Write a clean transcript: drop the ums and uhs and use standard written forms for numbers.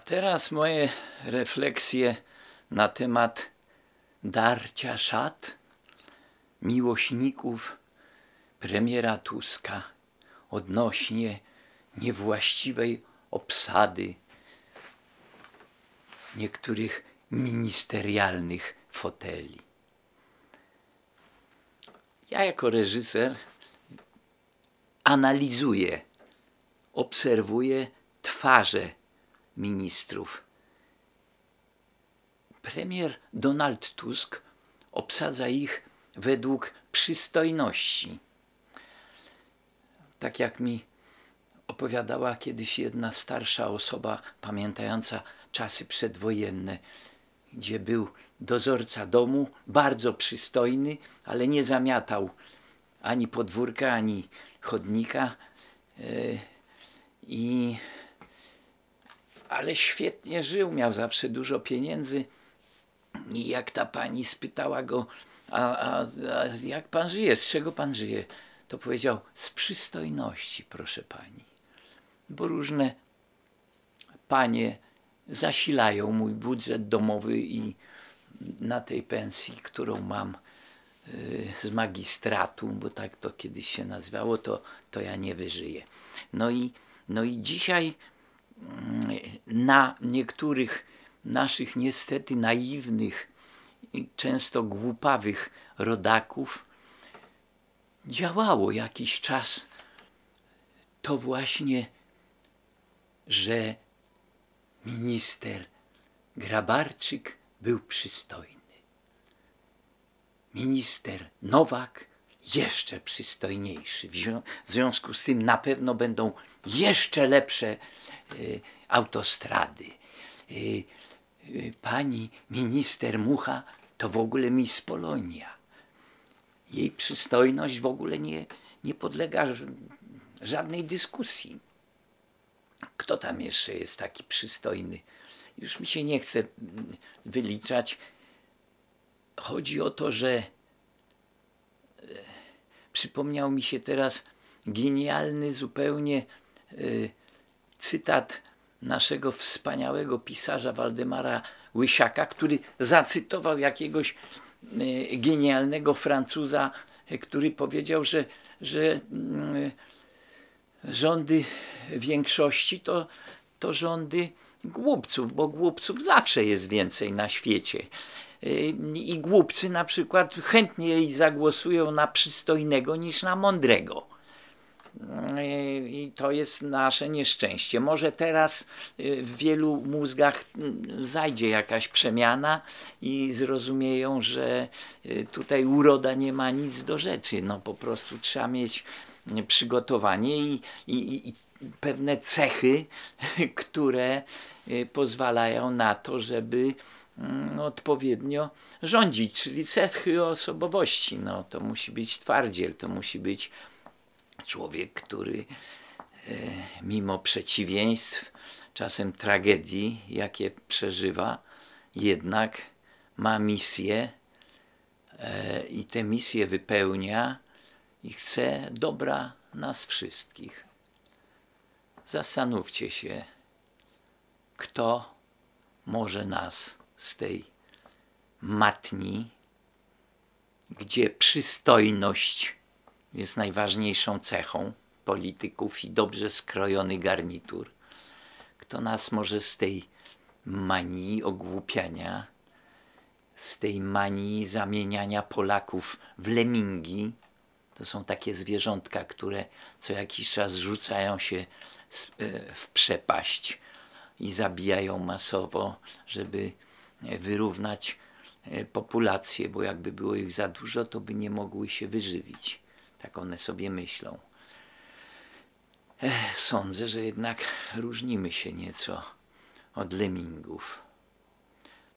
Teraz moje refleksje na temat darcia szat miłośników premiera Tuska odnośnie niewłaściwej obsady niektórych ministerialnych foteli. Ja jako reżyser analizuję, obserwuję twarze ministrów. Premier Donald Tusk obsadza ich według przystojności. Tak jak mi opowiadała kiedyś jedna starsza osoba pamiętająca czasy przedwojenne, gdzie był dozorca domu, bardzo przystojny, ale nie zamiatał ani podwórka, ani chodnika, ale świetnie żył, miał zawsze dużo pieniędzy. I jak ta pani spytała go, a jak pan żyje, z czego pan żyje? To powiedział, z przystojności, proszę pani. Bo różne panie zasilają mój budżet domowy i na tej pensji, którą mam z magistratu, bo tak to kiedyś się nazywało, to ja nie wyżyję. No i dzisiaj na niektórych naszych niestety naiwnych i często głupawych rodaków działało jakiś czas to właśnie, że minister Grabarczyk był przystojny. Minister Nowak jeszcze przystojniejszy. W związku z tym na pewno będą jeszcze lepsze autostrady. Pani minister Mucha to w ogóle Miss Polonia. Jej przystojność w ogóle nie podlega żadnej dyskusji. Kto tam jeszcze jest taki przystojny? Już mi się nie chce wyliczać. Chodzi o to, że przypomniał mi się teraz genialny zupełnie cytat naszego wspaniałego pisarza Waldemara Łysiaka, który zacytował jakiegoś genialnego Francuza, który powiedział, że rządy większości to rządy głupców, bo głupców zawsze jest więcej na świecie. I głupcy na przykład chętniej zagłosują na przystojnego niż na mądrego. I to jest nasze nieszczęście. Może teraz w wielu mózgach zajdzie jakaś przemiana i zrozumieją, że tutaj uroda nie ma nic do rzeczy. No po prostu trzeba mieć przygotowanie i pewne cechy, które pozwalają na to, żeby odpowiednio rządzić, czyli cechy osobowości. No, to musi być twardziel, to musi być człowiek, który mimo przeciwieństw, czasem tragedii, jakie przeżywa, jednak ma misję i tę misję wypełnia i chce dobra nas wszystkich. Zastanówcie się, kto może nas z tej matni, gdzie przystojność jest najważniejszą cechą polityków i dobrze skrojony garnitur, kto nas może z tej manii ogłupiania, z tej manii zamieniania Polaków w lemingi. To są takie zwierzątka, które co jakiś czas rzucają się w przepaść i zabijają masowo, żeby wyrównać populację, bo jakby było ich za dużo, to by nie mogły się wyżywić. Tak one sobie myślą. Sądzę, że jednak różnimy się nieco od lemingów.